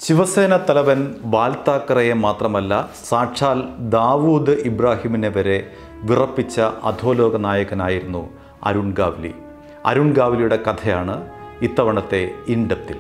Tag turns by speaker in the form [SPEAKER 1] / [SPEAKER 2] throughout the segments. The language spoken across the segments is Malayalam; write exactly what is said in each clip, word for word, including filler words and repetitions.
[SPEAKER 1] ശിവസേന തലവൻ ബാൽ താക്കറയെ മാത്രമല്ല സാക്ഷാൽ ദാവൂദ് ഇബ്രാഹിമിനെ വരെ വിറപ്പിച്ച അധോലോക നായകനായിരുന്നു അരുൺ ഗാവ്ലി. അരുൺ ഗാവ്ലിയുടെ കഥയാണ് ഇത്തവണത്തെ ഇൻഡെപ്തിൽ.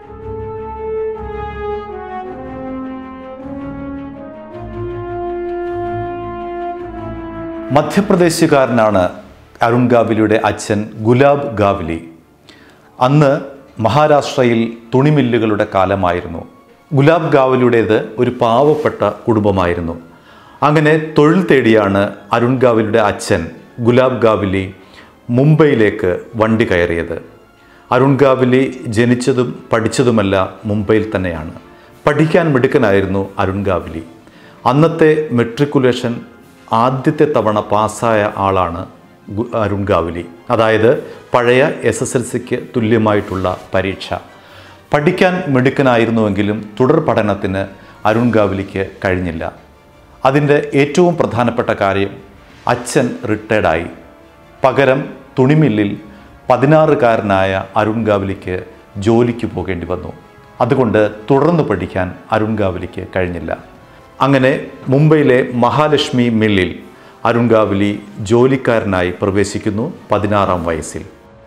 [SPEAKER 1] മധ്യപ്രദേശുകാരനാണ് അരുൺ ഗാവ്ലിയുടെ അച്ഛൻ ഗുലാബ് ഗാവ്ലി. അന്ന് മഹാരാഷ്ട്രയിൽ തുണിമില്ലുകളുടെ കാലമായിരുന്നു. ഗുലാബ് ഗാവ്ലിയുടേത് ഒരു പാവപ്പെട്ട കുടുംബമായിരുന്നു. അങ്ങനെ തൊഴിൽ തേടിയാണ് അരുൺ ഗാവ്ലിയുടെ അച്ഛൻ ഗുലാബ് ഗാവ്ലി മുംബൈയിലേക്ക് വണ്ടി കയറിയത്. അരുൺ ഗാവ്ലി ജനിച്ചതും പഠിച്ചതുമല്ല മുംബൈയിൽ തന്നെയാണ്. പഠിക്കാൻ മിടുക്കനായിരുന്നു അരുൺ ഗാവ്ലി. അന്നത്തെ മെട്രിക്കുലേഷൻ ആദ്യത്തെ തവണ പാസ്സായ ആളാണ് അരുൺ ഗാവ്ലി. അതായത് പഴയ എസ് എസ് എൽ സിക്ക് തുല്യമായിട്ടുള്ള പരീക്ഷ. പഠിക്കാൻ മിടുക്കനായിരുന്നുവെങ്കിലും തുടർ പഠനത്തിന് അരുൺ ഗാവ്ലിക്ക് കഴിഞ്ഞില്ല. അതിൻ്റെ ഏറ്റവും പ്രധാനപ്പെട്ട കാര്യം അച്ഛൻ റിട്ടയർഡായി. പകരം തുണിമില്ലിൽ പതിനാറുകാരനായ അരുൺ ഗാവ്ലിക്ക് ജോലിക്ക് പോകേണ്ടി വന്നു. അതുകൊണ്ട് തുടർന്ന് പഠിക്കാൻ അരുൺ ഗാവ്ലിക്ക് കഴിഞ്ഞില്ല. അങ്ങനെ മുംബൈയിലെ മഹാലക്ഷ്മി മില്ലിൽ അരുൺ ഗാവ്ലി ജോലിക്കാരനായി പ്രവേശിക്കുന്നു പതിനാറാം വയസ്സിൽ.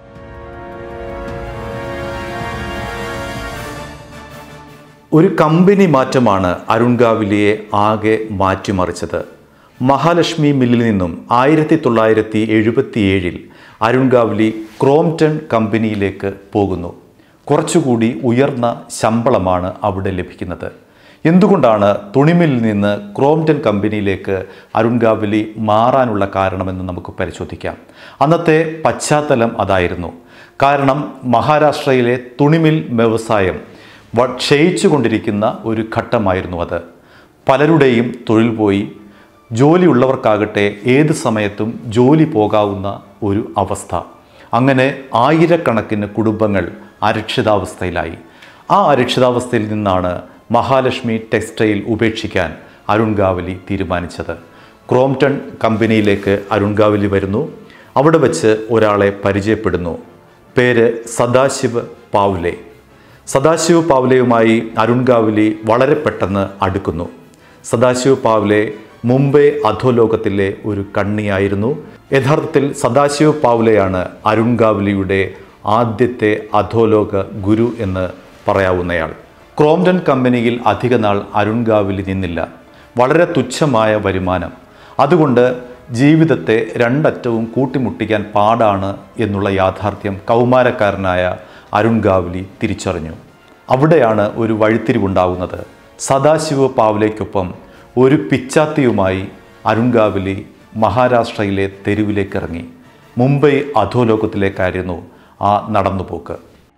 [SPEAKER 1] ഒരു കമ്പനി മാറ്റമാണ് അരുൺ ഗാവ്ലിയെ ആകെ മാറ്റിമറിച്ചത്. മഹാലക്ഷ്മി മില്ലിൽ നിന്നും ആയിരത്തി തൊള്ളായിരത്തി എഴുപത്തി ഏഴിൽ അരുൺ ഗാവ്ലി ക്രോംപ്ടൺ കമ്പനിയിലേക്ക് പോകുന്നു. കുറച്ചുകൂടി ഉയർന്ന ശമ്പളമാണ് അവിടെ ലഭിക്കുന്നത്. എന്തുകൊണ്ടാണ് തുണിമില്ലിൽ നിന്ന് ക്രോംപ്ടൺ കമ്പനിയിലേക്ക് അരുൺ ഗാവ്ലി മാറാനുള്ള കാരണമെന്ന് നമുക്ക് പരിശോധിക്കാം. അന്നത്തെ പശ്ചാത്തലം അതായിരുന്നു. കാരണം മഹാരാഷ്ട്രയിലെ തുണിമിൽ വ്യവസായം ക്ഷയിച്ചു കൊണ്ടിരിക്കുന്ന ഒരു ഘട്ടമായിരുന്നു അത്. പലരുടെയും തൊഴിൽ പോയി. ജോലിയുള്ളവർക്കാകട്ടെ ഏത് സമയത്തും ജോലി പോകാവുന്ന ഒരു അവസ്ഥ. അങ്ങനെ ആയിരക്കണക്കിന് കുടുംബങ്ങൾ അരക്ഷിതാവസ്ഥയിലായി. ആ അരക്ഷിതാവസ്ഥയിൽ നിന്നാണ് മഹാലക്ഷ്മി ടെക്സ്റ്റൈൽ ഉപേക്ഷിക്കാൻ അരുൺ ഗാവ്ലി തീരുമാനിച്ചത്. ക്രോംപ്ടൺ കമ്പനിയിലേക്ക് അരുൺ ഗാവ്ലി വരുന്നു. അവിടെ വച്ച് ഒരാളെ പരിചയപ്പെടുന്നു. പേര് സദാശിവ് പാവ്ലെ. സദാശിവ് പാവ്ലെയുമായി അരുൺ ഗാവ്ലി വളരെ പെട്ടെന്ന് അടുക്കുന്നു. സദാശിവ് പാവ്ലെ മുംബൈ അധോലോകത്തിലെ ഒരു കണ്ണിയായിരുന്നു. യഥാർത്ഥത്തിൽ സദാശിവ് പാവ്ലെയാണ് അരുൺ ഗാവ്ലിയുടെ ആദ്യത്തെ അധോലോക ഗുരു എന്ന് പറയാവുന്നയാൾ. ക്രോംപ്ടൺ കമ്പനിയിൽ അധിക നാൾ അരുൺ ഗാവ്ലി നിന്നില്ല. വളരെ തുച്ഛമായ വരുമാനം. അതുകൊണ്ട് ജീവിതത്തെ രണ്ടറ്റവും കൂട്ടിമുട്ടിക്കാൻ പാടാണ് എന്നുള്ള യാഥാർത്ഥ്യം കൗമാരക്കാരനായ അരുൺ ഗാവ്ലി തിരിച്ചറിഞ്ഞു. അവിടെയാണ് ഒരു വഴിത്തിരിവുണ്ടാകുന്നത്. സദാശിവ് പാവ്ലെക്കൊപ്പം ഒരു പിച്ചാത്തിയുമായി അരുൺ ഗാവ്ലി മഹാരാഷ്ട്രയിലെ തെരുവിലേക്കിറങ്ങി. മുംബൈ അധോലോകത്തിലേക്കായിരുന്നു ആ നടന്നുപോക്ക്.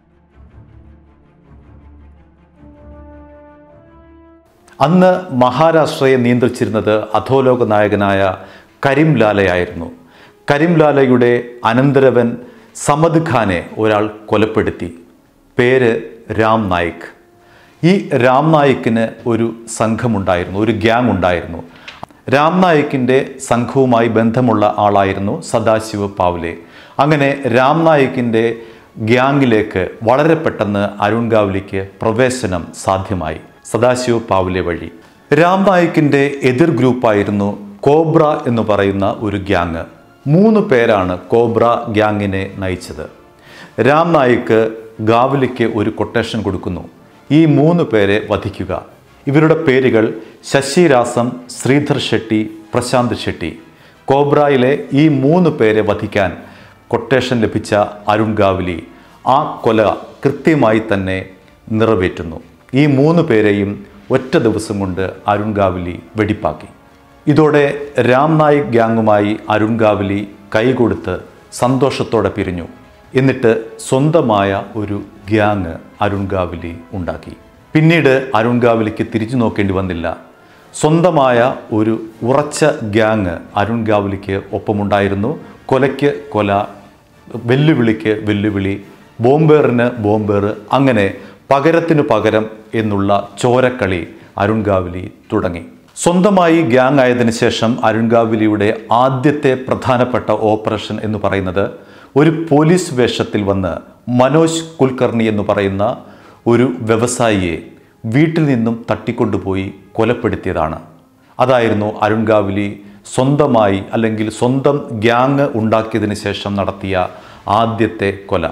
[SPEAKER 1] അന്ന് മഹാരാഷ്ട്രയെ നിയന്ത്രിച്ചിരുന്നത് അധോലോക നായകനായ കരിംലാലയായിരുന്നു. കരിംലാലയുടെ അനന്തരവൻ സമദ് ഖാനെ ഒരാൾ കൊലപ്പെടുത്തി. പേര് രാം നായിക്. ഈ രാം നായിക്കിന് ഒരു സംഘമുണ്ടായിരുന്നു, ഒരു ഗ്യാങ് ഉണ്ടായിരുന്നു. രാം നായിക്കിൻ്റെ സംഘവുമായി ബന്ധമുള്ള ആളായിരുന്നു സദാശിവ് പാവ്ലെ. അങ്ങനെ രാം നായിക്കിൻ്റെ ഗ്യാങ്ങിലേക്ക് വളരെ പെട്ടെന്ന് അരുൺ ഗാവ്ലിക്ക് പ്രവേശനം സാധ്യമായി സദാശിവ് പാവ്ലെ വഴി. രാം നായിക്കിൻ്റെ എതിർ ഗ്രൂപ്പായിരുന്നു കോബ്ര എന്ന് പറയുന്ന ഒരു ഗ്യാങ്. മൂന്ന് പേരാണ് കോബ്ര ഗ്യാങ്ങിനെ നയിച്ചത്. രാം നായിക്ക് ഗാവ്ലിക്ക് ഒരു കൊട്ടേഷൻ കൊടുക്കുന്നു. ഈ മൂന്ന് പേരെ വധിക്കുക. ഇവരുടെ പേരുകൾ ശശിരാസം, ശ്രീധർ ഷെട്ടി, പ്രശാന്ത് ഷെട്ടി. കോബ്രയിലെ ഈ മൂന്ന് പേരെ വധിക്കാൻ കൊട്ടേഷൻ ലഭിച്ച അരുൺ ഗാവ്ലി ആ കൊല കൃത്യമായി തന്നെ നിറവേറ്റുന്നു. ഈ മൂന്ന് പേരെയും ഒറ്റ ദിവസം കൊണ്ട് അരുൺ ഗാവ്ലി വെടിപ്പാക്കി. ഇതോടെ രാം നായിക് ഗ്യാങ്ങുമായി അരുൺ ഗാവ്ലി കൈകൊടുത്ത് സന്തോഷത്തോടെ പിരിഞ്ഞു. എന്നിട്ട് സ്വന്തമായ ഒരു ഗ്യാങ് അരുൺ ഗാവ്ലി ഉണ്ടാക്കി. പിന്നീട് അരുൺ ഗാവ്ലിക്ക് തിരിച്ചു നോക്കേണ്ടി വന്നില്ല. സ്വന്തമായ ഒരു ഉറച്ച ഗ്യാങ് അരുൺ ഗാവ്ലിക്ക് ഒപ്പമുണ്ടായിരുന്നു. കൊലയ്ക്ക് കൊല, വെല്ലുവിളിക്ക് വെല്ലുവിളി, ബോംബേറിന് ബോംബേറ്, അങ്ങനെ പകരത്തിനു പകരം എന്നുള്ള ചോരക്കളി അരുൺ ഗാവ്ലി തുടങ്ങി. സ്വന്തമായി ഗ്യാങ് ആയതിനു ശേഷം അരുൺ ഗാവ്ലിയുടെ ആദ്യത്തെ പ്രധാനപ്പെട്ട ഓപ്പറേഷൻ എന്ന് പറയുന്നത് ഒരു പോലീസ് വേഷത്തിൽ വന്ന് മനോജ് കുൽക്കർണി എന്ന് പറയുന്ന ഒരു വ്യവസായിയെ വീട്ടിൽ നിന്നും തട്ടിക്കൊണ്ടുപോയി കൊലപ്പെടുത്തിയതാണ്. അതായിരുന്നു അരുൺ ഗാവ്ലി സ്വന്തമായി അല്ലെങ്കിൽ സ്വന്തം ഗ്യാങ് ഉണ്ടാക്കിയതിന് ശേഷം നടത്തിയ ആദ്യത്തെ കൊല.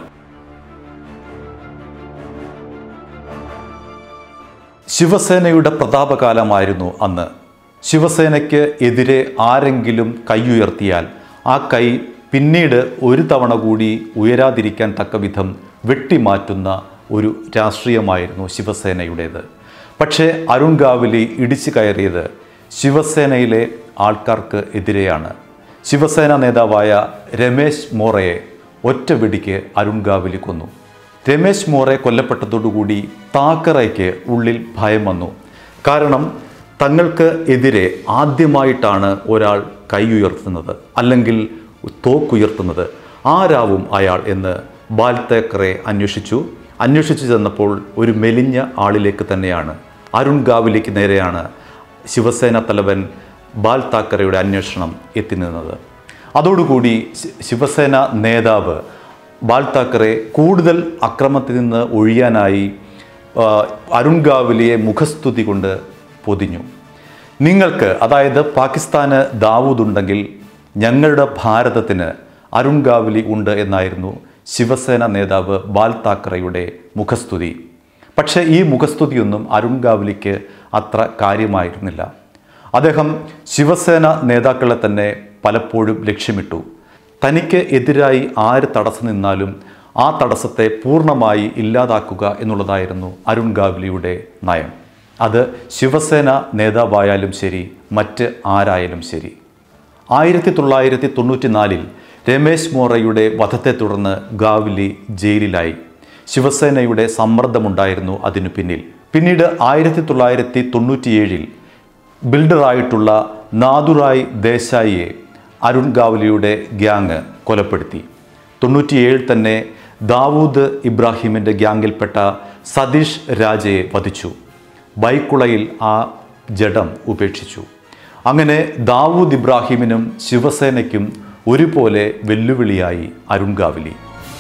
[SPEAKER 1] ശിവസേനയുടെ പ്രതാപകാലമായിരുന്നു അന്ന്. ശിവസേനയ്ക്ക് എതിരെ ആരെങ്കിലും കൈയുയർത്തിയാൽ ആ കൈ പിന്നീട് ഒരു തവണ കൂടി ഉയരാതിരിക്കാൻ തക്കവിധം വെട്ടിമാറ്റുന്ന ഒരു രാഷ്ട്രീയമായിരുന്നു ശിവസേനയുടേത്. പക്ഷേ അരുൺ ഗാവ്ലി ഇടിച്ചു കയറിയത് ശിവസേനയിലെ ആൾക്കാർക്ക് എതിരെയാണ്. ശിവസേന നേതാവായ രമേശ് മോറയെ ഒറ്റ വെടിക്ക് അരുൺ ഗാവ്ലി കൊന്നു. രമേശ് മോറെ കൊല്ലപ്പെട്ടതോടുകൂടി താക്കറയ്ക്ക് ഉള്ളിൽ ഭയം വന്നു. കാരണം തങ്ങൾക്ക് എതിരെ ആദ്യമായിട്ടാണ് ഒരാൾ കൈ ഉയർത്തുന്നത് അല്ലെങ്കിൽ തോക്കുയർത്തുന്നത്. ആരാവും അയാൾ എന്ന് ബാൽ താക്കറെ അന്വേഷിച്ചു. അന്വേഷിച്ചു ചെന്നപ്പോൾ ഒരു മെലിഞ്ഞ ആളിലേക്ക് തന്നെയാണ്, അരുൺ ഗാവ്ലിക്ക് നേരെയാണ് ശിവസേന തലവൻ ബാൽ താക്കറയുടെ അന്വേഷണം എത്തി നിന്നത്. അതോടുകൂടി ശിവസേന നേതാവ് ബാൽ താക്കറെ കൂടുതൽ അക്രമത്തിൽ നിന്ന് ഒഴിയാനായി അരുൺ ഗാവ്ലിയെ മുഖസ്തുതി കൊണ്ട് പൊതിഞ്ഞു. നിങ്ങൾക്ക്, അതായത് പാകിസ്ഥാന് ദാവൂദ് ഉണ്ടെങ്കിൽ ഞങ്ങളുടെ ഭാരതത്തിന് അരുൺ ഗാവ്ലി ഉണ്ട് എന്നായിരുന്നു ശിവസേന നേതാവ് ബാൽ താക്കറയുടെ മുഖസ്തുതി. പക്ഷേ ഈ മുഖസ്തുതിയൊന്നും അരുൺ ഗാവ്ലിക്ക് അത്ര കാര്യമായിരുന്നില്ല. അദ്ദേഹം ശിവസേന നേതാക്കളെ തന്നെ പലപ്പോഴും ലക്ഷ്യമിട്ടു. തനിക്ക് എതിരായി ആര് തടസ്സം നിന്നാലും ആ തടസ്സത്തെ പൂർണ്ണമായി ഇല്ലാതാക്കുക എന്നുള്ളതായിരുന്നു അരുൺ ഗാവ്ലിയുടെ നയം. അത് ശിവസേന നേതാവായാലും ശരി, മറ്റ് ആരായാലും ശരി. ആയിരത്തി തൊള്ളായിരത്തി തൊണ്ണൂറ്റി നാലിൽ രമേശ് മോറയുടെ വധത്തെ തുടർന്ന് ഗാവ്ലി ജയിലിലായി. ശിവസേനയുടെ സമ്മർദ്ദമുണ്ടായിരുന്നു അതിനു പിന്നിൽ. പിന്നീട് ആയിരത്തി തൊള്ളായിരത്തി തൊണ്ണൂറ്റിയേഴിൽ ബിൽഡറായിട്ടുള്ള നാദുറായ് ദേശായിയെ അരുൺ ഗാവ്ലിയുടെ ഗ്യാങ് കൊലപ്പെടുത്തി. തൊണ്ണൂറ്റിയേഴിൽ തന്നെ ദാവൂദ് ഇബ്രാഹിമിൻ്റെ ഗ്യാങ്ങിൽപ്പെട്ട സതീഷ് രാജയെ വധിച്ചു. ബൈക്കുളയിൽ ആ ജഡം ഉപേക്ഷിച്ചു. അങ്ങനെ ദാവൂദ് ഇബ്രാഹിമിനും ശിവസേനയ്ക്കും ഒരുപോലെ വെല്ലുവിളിയായി അരുൺ ഗാവ്ലി.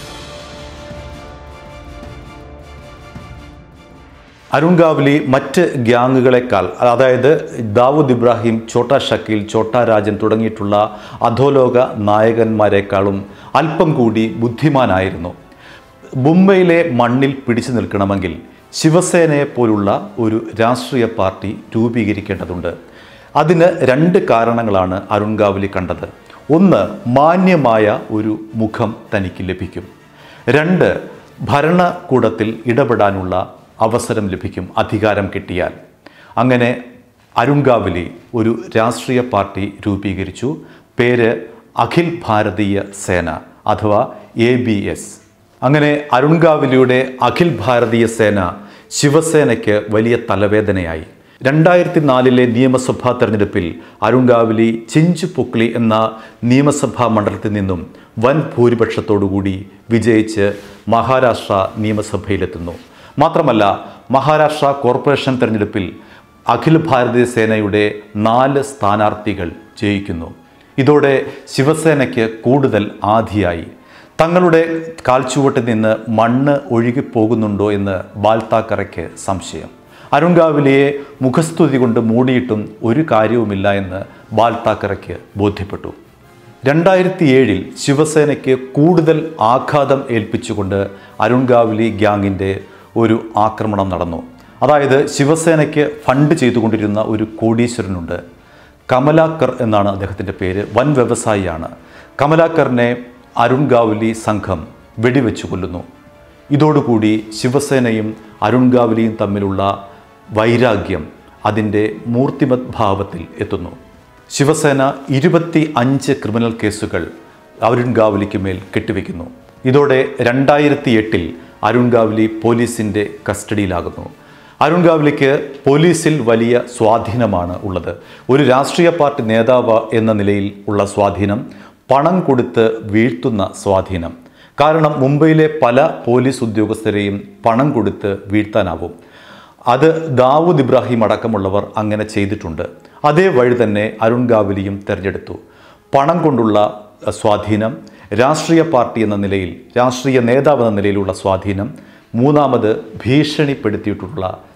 [SPEAKER 1] അരുൺ ഗാവ്ലി മറ്റ് ഗ്യാങ്ങുകളെക്കാൾ, അതായത് ദാവൂദ് ഇബ്രാഹിം, ഛോട്ടാ ഷക്കീൽ, ഛോട്ടാ രാജൻ തുടങ്ങിയിട്ടുള്ള അധോലോക നായകന്മാരെക്കാളും അല്പം കൂടി ബുദ്ധിമാനായിരുന്നു. മുംബൈയിലെ മണ്ണിൽ പിടിച്ചു നിൽക്കണമെങ്കിൽ ശിവസേനയെ പോലുള്ള ഒരു രാഷ്ട്രീയ പാർട്ടി രൂപീകരിക്കേണ്ടതുണ്ട്. അതിന് രണ്ട് കാരണങ്ങളാണ് അരുൺ ഗാവ്ലി കണ്ടത്. ഒന്ന്, മാന്യമായ ഒരു മുഖം തനിക്ക് ലഭിക്കും. രണ്ട്, ഭരണകൂടത്തിൽ ഇടപെടാനുള്ള അവസരം ലഭിക്കും അധികാരം കിട്ടിയാൽ. അങ്ങനെ അരുൺ ഗാവ്ലി ഒരു രാഷ്ട്രീയ പാർട്ടി രൂപീകരിച്ചു. പേര് അഖിൽ ഭാരതീയ സേന അഥവാ എ ബി എസ്. അങ്ങനെ അരുൺ ഗാവ്ലിയുടെ അഖിൽ ഭാരതീയ സേന ശിവസേനയ്ക്ക് വലിയ തലവേദനയായി. രണ്ടായിരത്തി നാലിലെ നിയമസഭാ തെരഞ്ഞെടുപ്പിൽ അരുൺ ഗാവ്ലി ചിഞ്ച് പൊക്ലി എന്ന നിയമസഭാ മണ്ഡലത്തിൽ നിന്നും വൻ ഭൂരിപക്ഷത്തോടുകൂടി വിജയിച്ച് മഹാരാഷ്ട്ര നിയമസഭയിലെത്തുന്നു. മാത്രമല്ല, മഹാരാഷ്ട്ര കോർപ്പറേഷൻ തെരഞ്ഞെടുപ്പിൽ അഖിൽ ഭാരതീയ സേനയുടെ നാല് സ്ഥാനാർത്ഥികൾ ജയിക്കുന്നു. ഇതോടെ ശിവസേനയ്ക്ക് കൂടുതൽ ആധിയായി. തങ്ങളുടെ കാൽച്ചുവട്ടിൽ നിന്ന് മണ്ണ് ഒഴുകിപ്പോകുന്നുണ്ടോ എന്ന് ബാൽ താക്കറയ്ക്ക് സംശയം. അരുൺ ഗാവ്ലിയെ മുഖസ്തുതി കൊണ്ട് മൂടിയിട്ടും ഒരു കാര്യവുമില്ല എന്ന് ബാൽ താക്കറയ്ക്ക് ബോധ്യപ്പെട്ടു. രണ്ടായിരത്തി ഏഴിൽ ശിവസേനയ്ക്ക് കൂടുതൽ ആഘാതം ഏൽപ്പിച്ചുകൊണ്ട് അരുൺ ഗാവ്ലി ഗ്യാങ്ങിൻ്റെ ഒരു ആക്രമണം നടന്നു. അതായത് ശിവസേനയ്ക്ക് ഫണ്ട് ചെയ്തുകൊണ്ടിരുന്ന ഒരു കോടീശ്വരനുണ്ട്, കമലാക്കർ എന്നാണ് അദ്ദേഹത്തിൻ്റെ പേര്, വൻ വ്യവസായിയാണ്. കമലാക്കറിനെ അരുൺ ഗാവ്ലി സംഘം വെടിവെച്ചു കൊല്ലുന്നു. ഇതോടുകൂടി ശിവസേനയും അരുൺ ഗാവ്ലിയും തമ്മിലുള്ള വൈരാഗ്യം അതിൻ്റെ മൂർത്തിമത് ഭാവത്തിൽ എത്തുന്നു. ശിവസേന ഇരുപത്തി അഞ്ച് ക്രിമിനൽ കേസുകൾ അരുൺ ഗാവ്ലിക്ക് മേൽ കെട്ടിവെക്കുന്നു. ഇതോടെ രണ്ടായിരത്തി എട്ടിൽ അരുൺ ഗാവ്ലി പോലീസിൻ്റെ കസ്റ്റഡിയിലാകുന്നു. അരുൺ ഗാവ്ലിക്ക് പോലീസിൽ വലിയ സ്വാധീനമാണ് ഉള്ളത്. ഒരു രാഷ്ട്രീയ പാർട്ടി നേതാവ് എന്ന നിലയിൽ ഉള്ള സ്വാധീനം, പണം കൊടുത്ത് വീഴ്ത്തുന്ന സ്വാധീനം. കാരണം മുംബൈയിലെ പല പോലീസ് ഉദ്യോഗസ്ഥരെയും പണം കൊടുത്ത് വീഴ്ത്താനാവും. അത് ദാവൂദ് ഇബ്രാഹിം അടക്കമുള്ളവർ അങ്ങനെ ചെയ്തിട്ടുണ്ട്. അതേ വഴി തന്നെ അരുൺ ഗാവ്ലിയും തിരഞ്ഞെടുത്തു. പണം കൊണ്ടുള്ള സ്വാധീനം, രാഷ്ട്രീയ പാർട്ടി എന്ന നിലയിൽ, രാഷ്ട്രീയ നേതാവ് എന്ന നിലയിലുള്ള സ്വാധീനം, മൂന്നാമത് ഭീഷണിപ്പെടുത്തിയിട്ടുള്ള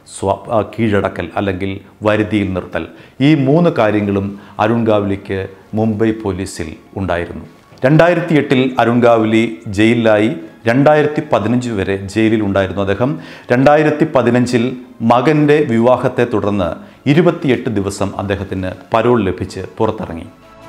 [SPEAKER 1] സ്വ കീഴടക്കൽ അല്ലെങ്കിൽ വരുതിയിൽ നിർത്തൽ. ഈ മൂന്ന് കാര്യങ്ങളും അരുൺ ഗാവ്ലിക്ക് മുംബൈ പോലീസിൽ ഉണ്ടായിരുന്നു. രണ്ടായിരത്തി എട്ടിൽ അരുൺ ഗാവ്ലി ജയിലിലായി. രണ്ടായിരത്തി പതിനഞ്ച് വരെ ജയിലിൽ ഉണ്ടായിരുന്നു അദ്ദേഹം. രണ്ടായിരത്തി പതിനഞ്ചിൽ മകൻ്റെ വിവാഹത്തെ തുടർന്ന് ഇരുപത്തിയെട്ട് ദിവസം അദ്ദേഹത്തിന് പരോൾ ലഭിച്ച് പുറത്തിറങ്ങി.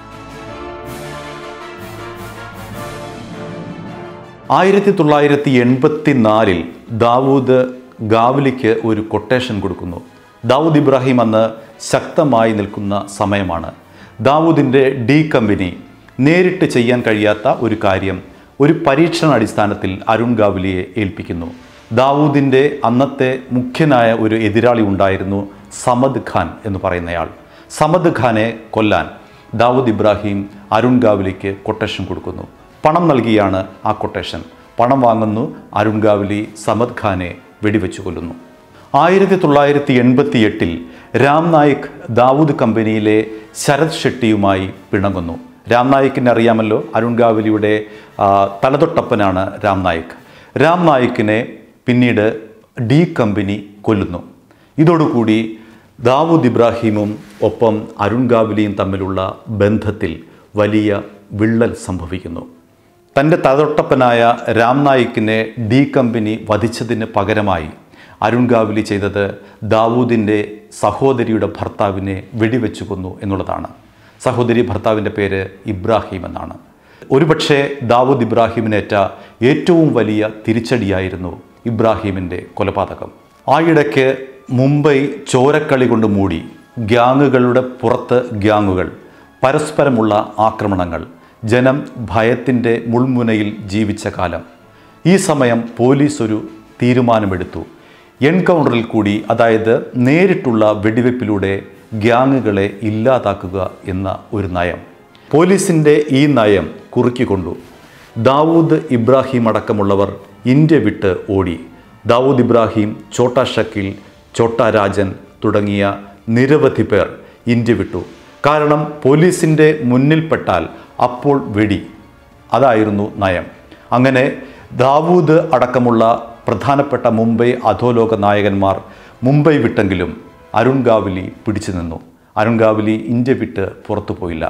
[SPEAKER 1] ആയിരത്തി തൊള്ളായിരത്തി എൺപത്തി നാലിൽ ദാവൂദ് ഗാവ്ലിക്ക് ഒരു കൊട്ടേഷൻ കൊടുക്കുന്നു. ദാവൂദ് ഇബ്രാഹിം അന്ന് ശക്തമായി നിൽക്കുന്ന സമയമാണ്. ദാവൂദിൻ്റെ ഡി കമ്പനി നേരിട്ട് ചെയ്യാൻ കഴിയാത്ത ഒരു കാര്യം ഒരു പരീക്ഷണ അടിസ്ഥാനത്തിൽ അരുൺ ഗാവ്ലിയെ ഏൽപ്പിക്കുന്നു. ദാവൂദിൻ്റെ അന്നത്തെ മുഖ്യനായ ഒരു എതിരാളി ഉണ്ടായിരുന്നു, സമദ് ഖാൻ എന്ന് പറയുന്നയാൾ. സമദ് ഖാനെ കൊല്ലാൻ ദാവൂദ് ഇബ്രാഹിം അരുൺ ഗാവ്ലിക്ക് കൊട്ടേഷൻ കൊടുക്കുന്നു. പണം നൽകിയാണ് ആ കൊട്ടേഷൻ. പണം വാങ്ങുന്നു. അരുൺ ഗാവ്ലി സമദ് ഖാനെ വെടിവെച്ചു കൊല്ലുന്നു. ആയിരത്തി തൊള്ളായിരത്തി എൺപത്തി എട്ടിൽ രാം നായിക് ദാവൂദ് കമ്പനിയിലെ ശരത് ഷെട്ടിയുമായി പിണങ്ങുന്നു. രാം നായിക്കിനെ അറിയാമല്ലോ, അരുൺ ഗാവ്ലിയുടെ തലതൊട്ടപ്പനാണ് രാം നായിക്. രാം നായിക്കിനെ പിന്നീട് ഡി കമ്പനി കൊല്ലുന്നു. ഇതോടുകൂടി ദാവൂദ് ഇബ്രാഹിമും ഒപ്പം അരുൺ ഗാവ്ലിയും തമ്മിലുള്ള ബന്ധത്തിൽ വലിയ വിള്ളൽ സംഭവിക്കുന്നു. തൻ്റെ തലതൊട്ടപ്പനായ രാം നായിക്കിനെ ഡി കമ്പനി വധിച്ചതിന് പകരമായി അരുൺ ഗാവ്ലി ചെയ്തത് ദാവൂദിൻ്റെ സഹോദരിയുടെ ഭർത്താവിനെ വെടിവെച്ചു കൊന്നു എന്നുള്ളതാണ്. സഹോദരി ഭർത്താവിൻ്റെ പേര് ഇബ്രാഹിം എന്നാണ്. ഒരുപക്ഷെ ദാവൂദ് ഇബ്രാഹിമിനേറ്റ ഏറ്റവും വലിയ തിരിച്ചടിയായിരുന്നു ഇബ്രാഹിമിൻ്റെ കൊലപാതകം. ആയിടയ്ക്ക് മുംബൈ ചോരക്കളി കൊണ്ട് മൂടി. ഗ്യാങ്ങുകളുടെ പുറത്ത് ഗ്യാങ്ങുകൾ, പരസ്പരമുള്ള ആക്രമണങ്ങൾ, ജനം ഭയത്തിൻ്റെ മുൾമുനയിൽ ജീവിച്ച കാലം. ഈ സമയം പോലീസ് ഒരു തീരുമാനമെടുത്തു. എൻകൗണ്ടറിൽ കൂടി, അതായത് നേരിട്ടുള്ള വെടിവെപ്പിലൂടെ ഗ്യാങ്ങുകളെ ഇല്ലാതാക്കുക എന്ന ഒരു നയം. പോലീസിൻ്റെ ഈ നയം കുറുക്കിക്കൊണ്ടു ദാവൂദ് ഇബ്രാഹിം അടക്കമുള്ളവർ ഇന്ത്യ വിട്ട് ഓടി. ദാവൂദ് ഇബ്രാഹിം, ഛോട്ടാ ഷക്കീൽ, ഛോട്ടാ രാജൻ തുടങ്ങിയ നിരവധി പേർ ഇന്ത്യ വിട്ടു. കാരണം പോലീസിൻ്റെ മുന്നിൽപ്പെട്ടാൽ അപ്പോൾ വെടി. അതായിരുന്നു നയം. അങ്ങനെ ദാവൂദ് അടക്കമുള്ള പ്രധാനപ്പെട്ട മുംബൈ അധോലോക നായകന്മാർ മുംബൈ വിട്ടെങ്കിലും അരുൺ ഗാവ്ലി പിടിച്ചു നിന്നു. അരുൺ ഗാവ്ലി ഇന്ത്യ വിട്ട് പുറത്തു പോയില്ല.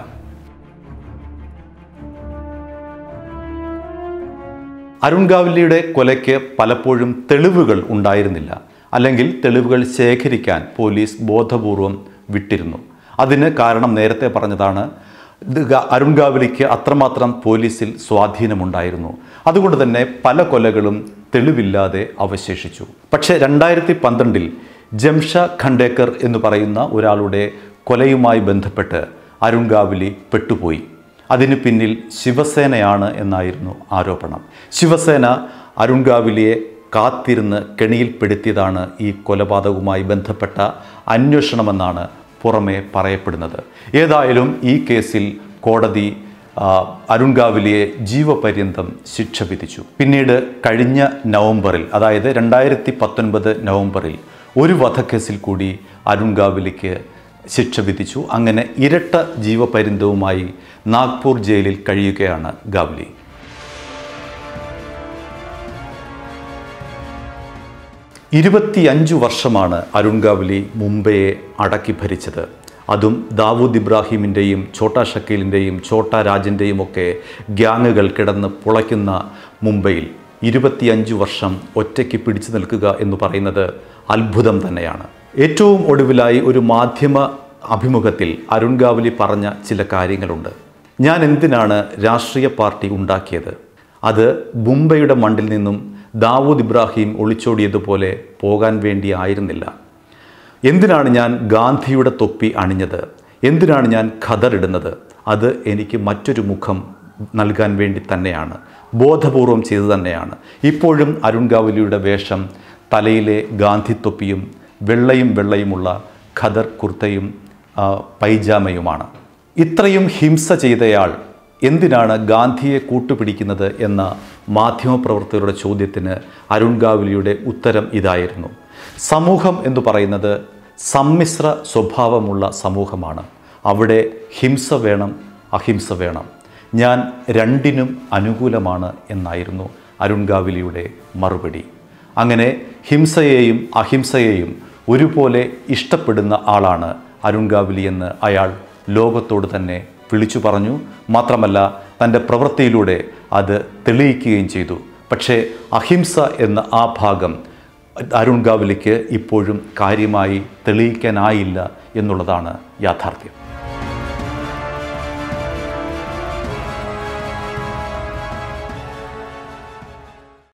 [SPEAKER 1] അരുൺ ഗാവ്ലിയുടെ കൊലയ്ക്ക് പലപ്പോഴും തെളിവുകൾ ഉണ്ടായിരുന്നില്ല, അല്ലെങ്കിൽ തെളിവുകൾ ശേഖരിക്കാൻ പോലീസ് ബോധപൂർവം വിട്ടിരുന്നു. അതിന് കാരണം നേരത്തെ പറഞ്ഞതാണ്, അരുൺ ഗാവ്ലിക്ക് അത്രമാത്രം പോലീസിൽ സ്വാധീനമുണ്ടായിരുന്നു. അതുകൊണ്ട് തന്നെ പല കൊലകളും തെളിവില്ലാതെ അവശേഷിച്ചു. പക്ഷേ രണ്ടായിരത്തി പന്ത്രണ്ടിൽ ജംഷ ഖണ്ടേക്കർ എന്ന് പറയുന്ന ഒരാളുടെ കൊലയുമായി ബന്ധപ്പെട്ട് അരുൺ ഗാവ്ലി പെട്ടുപോയി. അതിന് പിന്നിൽ ശിവസേനയാണ് എന്നായിരുന്നു ആരോപണം. ശിവസേന അരുൺ ഗാവ്ലിയെ കാത്തിരുന്ന് കെണിയിൽപ്പെടുത്തിയതാണ് ഈ കൊലപാതകവുമായി ബന്ധപ്പെട്ട അന്വേഷണമെന്നാണ് പുറമെ പറയപ്പെടുന്നത്. ഏതായാലും ഈ കേസിൽ കോടതി അരുൺ ഗാവ്ലിയെ ജീവപര്യന്തം ശിക്ഷ വിധിച്ചു. പിന്നീട് കഴിഞ്ഞ നവംബറിൽ, അതായത് രണ്ടായിരത്തി പത്തൊൻപത് നവംബറിൽ ഒരു വധക്കേസിൽ കൂടി അരുൺ ഗാവ്ലിക്ക് ശിക്ഷ വിധിച്ചു. അങ്ങനെ ഇരട്ട ജീവപര്യന്തവുമായി നാഗ്പൂർ ജയിലിൽ കഴിയുകയാണ് ഗാവ്ലി. ഇരുപത്തിയഞ്ചു വർഷമാണ് അരുൺ ഗാവ്ലി മുംബൈയെ അടക്കി ഭരിച്ചത്. അതും ദാവൂദ് ഇബ്രാഹിമിൻ്റെയും ഛോട്ടാ ഷക്കീലിൻ്റെയും ഛോട്ടാ രാജൻ്റെയും ഒക്കെ ഗ്യാങ്ങുകൾ കിടന്ന് പുളയ്ക്കുന്ന മുംബൈയിൽ ഇരുപത്തിയഞ്ചു വർഷം ഒറ്റയ്ക്ക് പിടിച്ചു നിൽക്കുക എന്ന് പറയുന്നത് അത്ഭുതം തന്നെയാണ്. ഏറ്റവും ഒടുവിലായി ഒരു മാധ്യമ അഭിമുഖത്തിൽ അരുൺ ഗാവ്ലി പറഞ്ഞ ചില കാര്യങ്ങളുണ്ട്. ഞാൻ എന്തിനാണ് രാഷ്ട്രീയ പാർട്ടി ഉണ്ടാക്കിയത്? അത് മുംബൈയുടെ മണ്ണിൽ നിന്നും ദാവൂദ് ഇബ്രാഹിം ഒളിച്ചോടിയതുപോലെ പോകാൻ വേണ്ടി ആയിരുന്നില്ല. എന്തിനാണ് ഞാൻ ഗാന്ധിയുടെ തൊപ്പി അണിഞ്ഞത്? എന്തിനാണ് ഞാൻ ഖദറിടുന്നത്? അത് എനിക്ക് മറ്റൊരു മുഖം നൽകാൻ വേണ്ടി തന്നെയാണ്, ബോധപൂർവം ചെയ്തു തന്നെയാണ്. ഇപ്പോഴും അരുൺ ഗാവ്ലിയുടെ വേഷം തലയിലെ ഗാന്ധി തൊപ്പിയും വെള്ളയും വെള്ളയുമുള്ള ഖദർ കുർത്തയും പൈജാമയുമാണ്. ഇത്രയും ഹിംസ ചെയ്തയാൾ എന്തിനാണ് ഗാന്ധിയെ കൂട്ടുപിടിക്കുന്നത് എന്ന മാധ്യമപ്രവർത്തകരുടെ ചോദ്യത്തിന് അരുൺ ഗാവ്ലിയുടെ ഉത്തരം ഇതായിരുന്നു. സമൂഹം എന്ന് പറയുന്നത് സമ്മിശ്ര സ്വഭാവമുള്ള സമൂഹമാണ്. അവിടെ ഹിംസ വേണം, അഹിംസ വേണം. ഞാൻ രണ്ടിനും അനുകൂലമാണ് എന്നായിരുന്നു അരുൺ ഗാവ്ലിയുടെ മറുപടി. അങ്ങനെ ഹിംസയെയും അഹിംസയെയും ഒരുപോലെ ഇഷ്ടപ്പെടുന്ന ആളാണ് അരുൺ ഗാവ്ലി എന്ന് അയാൾ ലോകത്തോട് തന്നെ വിളിച്ചു പറഞ്ഞു. മാത്രമല്ല തൻ്റെ പ്രവൃത്തിയിലൂടെ അത് തെളിയിക്കുകയും ചെയ്തു. പക്ഷേ അഹിംസ എന്ന ആ ഭാഗം അരുൺ ഗാവ്ലിക്ക് ഇപ്പോഴും കാര്യമായി തെളിയിക്കാനായില്ല എന്നുള്ളതാണ് യാഥാർത്ഥ്യം.